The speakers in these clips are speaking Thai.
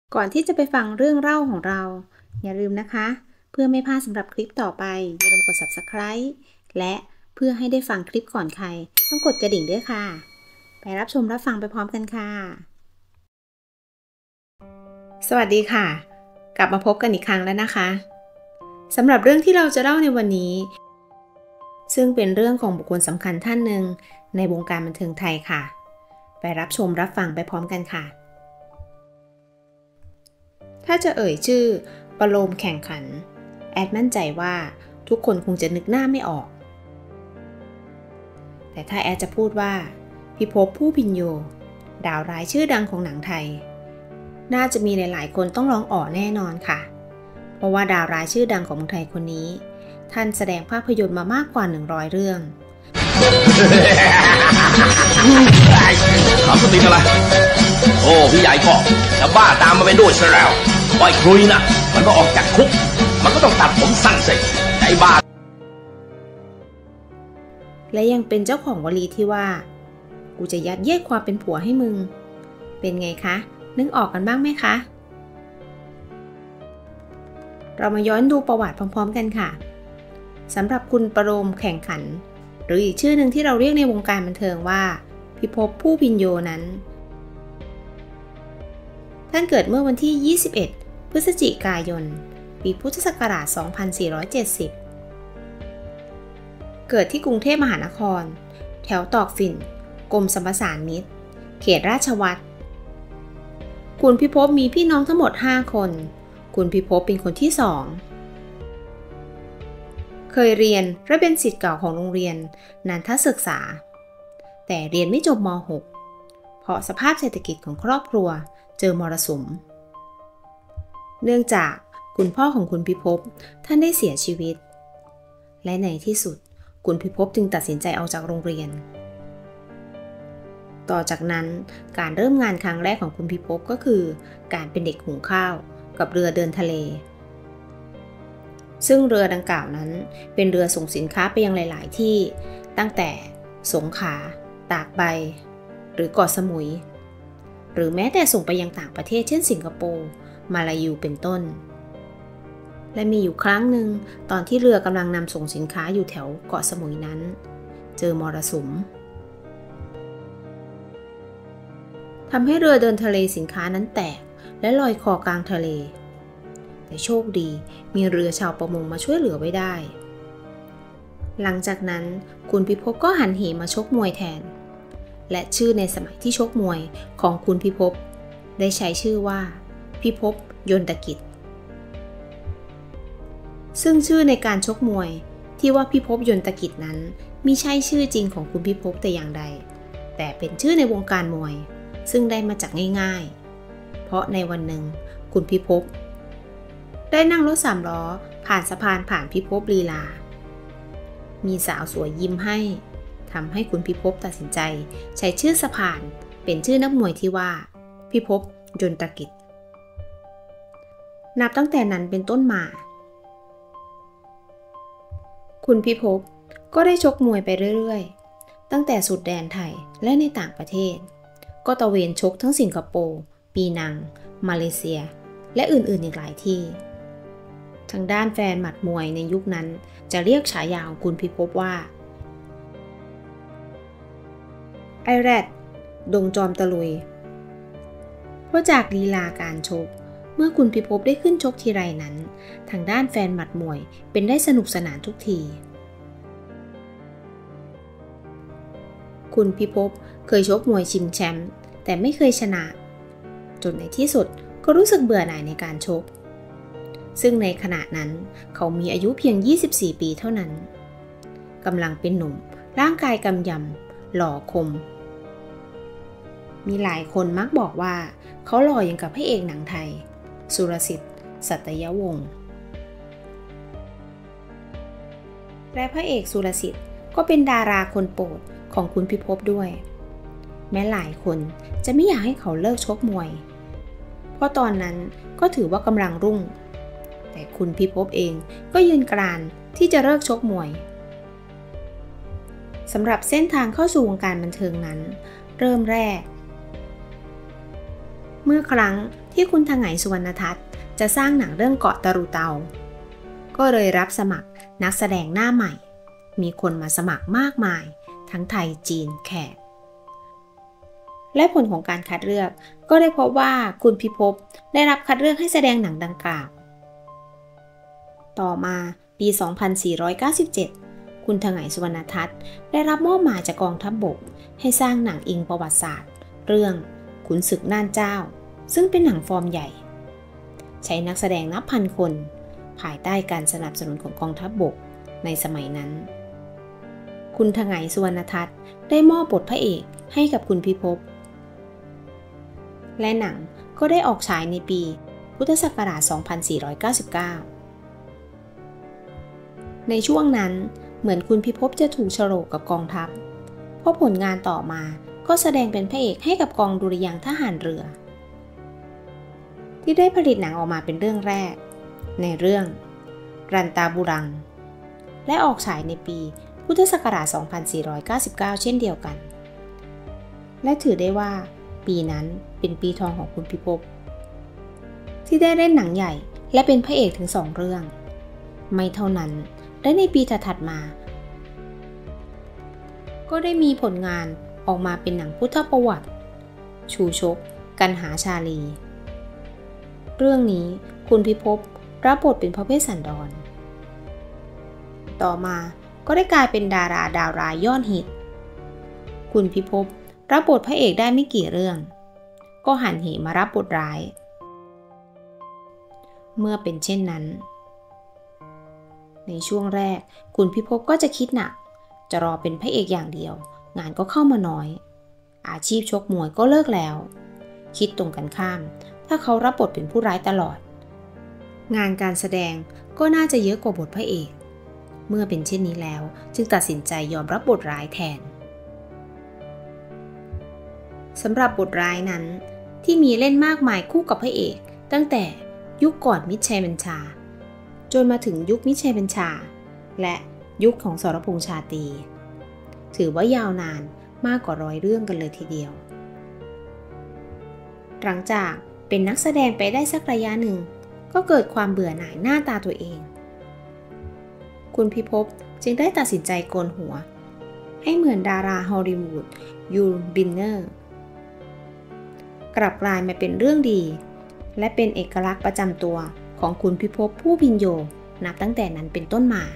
ก่อนที่จะไปฟังเรื่องเล่าของเราอย่าลืมนะคะเพื่อไม่พลาดสำหรับคลิปต่อไปอย่าลืมกด Subscribe และเพื่อให้ได้ฟังคลิปก่อนใครต้องกดกระดิ่งด้วยค่ะไปรับชมรับฟังไปพร้อมกันค่ะสวัสดีค่ะกลับมาพบกันอีกครั้งแล้วนะคะสำหรับเรื่องที่เราจะเล่าในวันนี้ซึ่งเป็นเรื่องของบุคคลสำคัญท่านหนึ่งในวงการบันเทิงไทยค่ะไปรับชมรับฟังไปพร้อมกันค่ะถ้าจะเอ่ยชื่อประโลมแข่งขันแอดมั่นใจว่าทุกคนคงจะนึกหน้าไม่ออกแต่ถ้าแอดจะพูดว่าพิภพผู้พินโยดาวร้ายชื่อดังของหนังไทยน่าจะมีหลายๆคนต้องร้องอ๋อแน่นอนค่ะเพราะว่าดาวร้ายชื่อดังของเมืองไทยคนนี้ท่านแสดงภาพยนตร์มามากกว่า100เรื่องขำสติอะไรโอ้พี่ใหญ่ก็จะบ้าตามมาเป็นด้วยซะแล้วปล่อยคลุยนะมันก็ออกจากคุกมันก็ต้องตัดผมสั้นสิไอ้บ้าและยังเป็นเจ้าของวลีที่ว่ากูจะยัดเยียดความเป็นผัวให้มึงเป็นไงคะนึกออกกันบ้างไหมคะเรามาย้อนดูประวัติพร้อมๆกันค่ะสำหรับคุณประโลมแข่งขันหรืออีกชื่อหนึ่งที่เราเรียกในวงการบันเทิงว่าพิภพผู้พินโยนั้นท่านเกิดเมื่อวันที่ 21 พฤศจิกายน ปีพุทธศักราช 2470 เกิดที่กรุงเทพมหานคร แถวตอกฝิ่น กรมสัมปสานมิตร เขตราชวัตรคุณพิภพมีพี่น้องทั้งหมด 5 คน คุณพิภพเป็นคนที่ 2 เคยเรียนและเป็นศิษย์เก่าของโรงเรียนนันทศึกษา แต่เรียนไม่จบม .6 เพราะสภาพเศรษฐกิจของครอบครัวเจอมรสุมเนื่องจากคุณพ่อของคุณพิภพท่านได้เสียชีวิตและในที่สุดคุณพิภพจึงตัดสินใจออกจากโรงเรียนต่อจากนั้นการเริ่มงานครั้งแรกของคุณพิภพก็คือการเป็นเด็กหุงข้าวกับเรือเดินทะเลซึ่งเรือดังกล่าวนั้นเป็นเรือส่งสินค้าไปยังหลายๆที่ตั้งแต่สงขลาตากใบหรือเกาะสมุยหรือแม้แต่ส่งไปยังต่างประเทศเช่นสิงคโปร์มาลายูเป็นต้นและมีอยู่ครั้งหนึ่งตอนที่เรือกำลังนำส่งสินค้าอยู่แถวเกาะสมุยนั้นเจอมรสุมทำให้เรือเดินทะเลสินค้านั้นแตกและลอยคอกลางทะเลแต่โชคดีมีเรือชาวประมงมาช่วยเหลือไว้ได้หลังจากนั้นคุณพิภพก็หันเหมาชกมวยแทนและชื่อในสมัยที่ชกมวยของคุณพิภพได้ใช้ชื่อว่าพิภพยนตกิจซึ่งชื่อในการชกมวยที่ว่าพิภพยนตกิจนั้นมิใช่ชื่อจริงของคุณพิภพแต่อย่างใดแต่เป็นชื่อในวงการมวยซึ่งได้มาจากง่ายๆเพราะในวันหนึ่งคุณพิภพได้นั่งรถ3 ล้อผ่านสะพานผ่านพิภพลีลามีสาวสวยยิ้มให้ทำให้คุณพิภพตัดสินใจใช้ชื่อสะพานเป็นชื่อนักมวยที่ว่าพิภพยนตกิจนับตั้งแต่นั้นเป็นต้นมาคุณพิภพก็ได้ชกมวยไปเรื่อยๆตั้งแต่สุดแดนไทยและในต่างประเทศก็ตะเวนชกทั้งสิงคโปร์ปีนังมาเลเซียและอื่นๆอีกหลายที่ทางด้านแฟนหมัดมวยในยุคนั้นจะเรียกฉายาของคุณพิภพว่าไอแรดดงจอมตะลุยเพราะจากลีลาการชกเมื่อคุณพิภพได้ขึ้นชกทีไรนั้นทางด้านแฟนหมัดมวยเป็นได้สนุกสนานทุกทีคุณพิภพเคยชกมวยชิงแชมป์แต่ไม่เคยชนะจนในที่สุดก็รู้สึกเบื่อหน่ายในการชกซึ่งในขณะนั้นเขามีอายุเพียง24 ปีเท่านั้นกำลังเป็นหนุ่มร่างกายกำยำหล่อคมมีหลายคนมักบอกว่าเขาหล่ออย่างกับพระเอกหนังไทยสุรสิทธิ์สัตยวงศ์และพระเอกสุรสิทธิ์ก็เป็นดาราคนโปรดของคุณพิภพด้วยแม้หลายคนจะไม่อยากให้เขาเลิกชกมวยเพราะตอนนั้นก็ถือว่ากำลังรุ่งแต่คุณพิภพเองก็ยืนกรานที่จะเลิกชกมวยสำหรับเส้นทางเข้าสู่วงการบันเทิงนั้นเริ่มแรกเมื่อครั้งที่คุณถไงสุวรรณทัศน์จะสร้างหนังเรื่องเกาะตะรุเตาก็เลยรับสมัครนักแสดงหน้าใหม่มีคนมาสมัครมากมายทั้งไทยจีนแขกและผลของการคัดเลือกก็ได้พบว่าคุณพิภพได้รับคัดเลือกให้แสดงหนังดังกล่าวต่อมาปี 2497 คุณถไงสุวรรณทัศน์ได้รับมอบหมายจากกองทัพบกให้สร้างหนังอิงประวัติศาสตร์เรื่องขุนศึกน่านเจ้าซึ่งเป็นหนังฟอร์มใหญ่ใช้นักแสดงนับพันคนภายใต้การสนับสนุนของกองทัพบกในสมัยนั้นคุณถไงสุวรรณทัศน์ได้มอบบทพระเอกให้กับคุณพิภพและหนังก็ได้ออกฉายในปีพุทธศักราช 2499 ในช่วงนั้นเหมือนคุณพิภพจะถูกฉลกกับกองทัพเพราะผลงานต่อมาก็แสดงเป็นพระเอกให้กับกองดุริยางค์ทหารเรือที่ได้ผลิตหนังออกมาเป็นเรื่องแรกในเรื่องรันตาบุรังและออกฉายในปีพุทธศักราช 2499 เช่นเดียวกันและถือได้ว่าปีนั้นเป็นปีทองของคุณพิภพที่ได้เล่นหนังใหญ่และเป็นพระเอกถึง2 เรื่องไม่เท่านั้นและในปีถัดๆมาก็ได้มีผลงานออกมาเป็นหนังพุทธประวัติชูชกกันหาชาลีเรื่องนี้คุณพิภพรับบทเป็นพระเวสสันดรต่อมาก็ได้กลายเป็นดาราดาวร้ายยอดฮิตคุณพิภพรับบทพระเอกได้ไม่กี่เรื่องก็หันเหมารับบทร้ายเมื่อเป็นเช่นนั้นในช่วงแรกคุณพิภพก็จะคิดหนักจะรอเป็นพระเอกอย่างเดียวงานก็เข้ามาน้อยอาชีพชกมวยก็เลิกแล้วคิดตรงกันข้ามถ้าเขารับบทเป็นผู้ร้ายตลอดงานการแสดงก็น่าจะเยอะกว่าบทพระเอกเมื่อเป็นเช่นนี้แล้วจึงตัดสินใจยอมรับบทร้ายแทนสำหรับบทร้ายนั้นที่มีเล่นมากมายคู่กับพระเอกตั้งแต่ยุคก่อนมิตรชัยบัญชาจนมาถึงยุคมิตรชัยบัญชาและยุคของสรพงษ์ชาตรีถือว่ายาวนานมากกว่า100 เรื่องกันเลยทีเดียวหลังจากเป็นนักแสดงไปได้สักระยะหนึ่งก็เกิดความเบื่อหน่ายหน้าตาตัวเองคุณพิภพจึงได้ตัดสินใจโกนหัวให้เหมือนดาราฮอลลีวูดยูลบินเนอร์กลับกลายมาเป็นเรื่องดีและเป็นเอกลักษณ์ประจำตัวของคุณพิภพผู้พินโยนับตั้งแต่นั้นเป็นต้นมา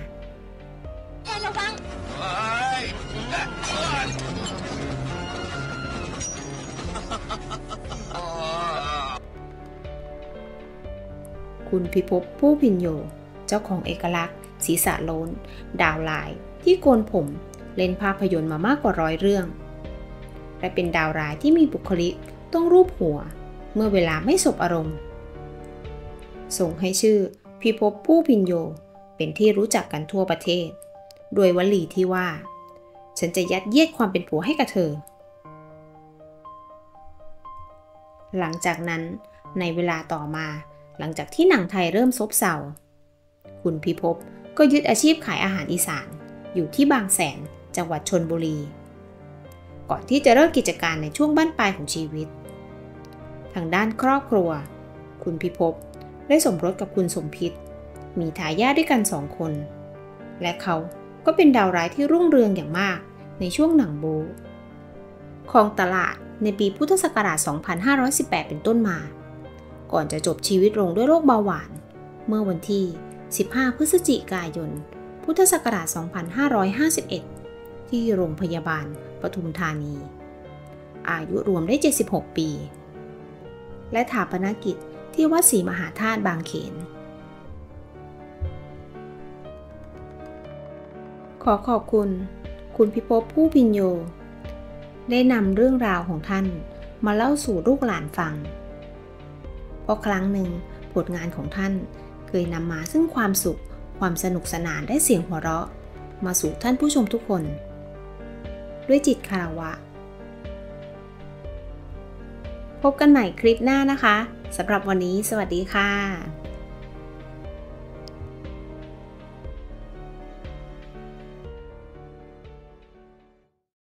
คุณพิภพผู้พินโยเจ้าของเอกลักษณ์ศีรษะโล้นดาวลายที่โกนผมเล่นภาพยนตร์มามากกว่า100 เรื่องและเป็นดาวร้ายที่มีบุคลิกต้องรูปหัวเมื่อเวลาไม่สบอารมณ์ส่งให้ชื่อพิภพผู้พินโยเป็นที่รู้จักกันทั่วประเทศโดยวลีที่ว่าฉันจะยัดเยียดความเป็นผัวให้กับเธอหลังจากนั้นในเวลาต่อมาหลังจากที่หนังไทยเริ่มซบเซาคุณพิภพก็ยึดอาชีพขายอาหารอีสานอยู่ที่บางแสนจังหวัดชลบุรีก่อนที่จะเริ่มกิจการในช่วงบั้นปลายของชีวิตทางด้านครอบครัวคุณพิภพได้สมรสกับคุณสมพิษมีทายาทด้วยกัน2 คนและเขาก็เป็นดาวร้ายที่รุ่งเรืองอย่างมากในช่วงหนังบู๊ครองตลาดในปีพุทธศักราช 2518 เป็นต้นมาก่อนจะจบชีวิตลงด้วยโรคเบาหวานเมื่อวันที่ 15 พฤศจิกายน พุทธศักราช 2551 ที่โรงพยาบาลปทุมธานีอายุรวมได้ 76 ปีและฐาปนกิจที่วัดศรีมหาธาตุบางเขนขอขอบคุณคุณพิภพผู้พินโยได้นำเรื่องราวของท่านมาเล่าสู่ลูกหลานฟังเพราะครั้งหนึ่งผลงานของท่านเคยนำมาซึ่งความสุขความสนุกสนานและเสียงหัวเราะมาสู่ท่านผู้ชมทุกคนด้วยจิตคารวะพบกันใหม่คลิปหน้านะคะสำหรับวันนี้สวัสดีค่ะ